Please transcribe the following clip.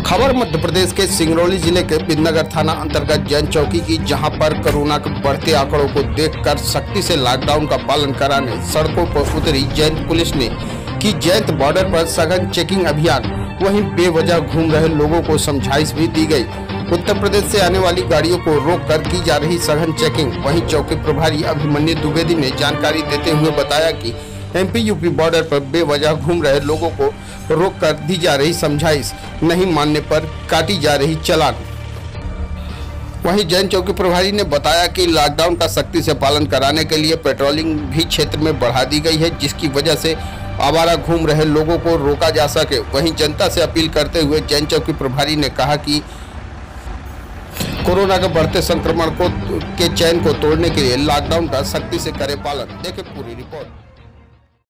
खबर मध्य प्रदेश के सिंगरौली जिले के बिंदनगर थाना अंतर्गत जैन चौकी की, जहां पर कोरोना के बढ़ते आंकड़ों को देखकर सख्ती से लॉकडाउन का पालन कराने सड़कों पर उतरी जैन पुलिस ने की जैन बॉर्डर पर सघन चेकिंग अभियान। वहीं बेवजह घूम रहे लोगों को समझाइश भी दी गई। उत्तर प्रदेश से आने वाली गाड़ियों को रोककर की जा रही सघन चेकिंग। वहीं चौकी प्रभारी अभिमन्यु द्विवेदी ने जानकारी देते हुए बताया कि एमपी यूपी बॉर्डर पर बेवजह घूम रहे लोगों को रोककर दी जा रही समझाइश, नहीं मानने पर काटी जा रही चालान। वहीं जैन चौकी प्रभारी ने बताया कि लॉकडाउन का सख्ती से पालन कराने के लिए पेट्रोलिंग भी क्षेत्र में बढ़ा दी गई है, जिसकी वजह से आवारा घूम रहे लोगों को रोका जा सके। वहीं जनता से अपील करते हुए जैन चौकी प्रभारी ने कहा कि कोरोना के बढ़ते संक्रमण के चैन को तोड़ने के लिए लॉकडाउन का सख्ती से करे पालन। देखें पूरी रिपोर्ट।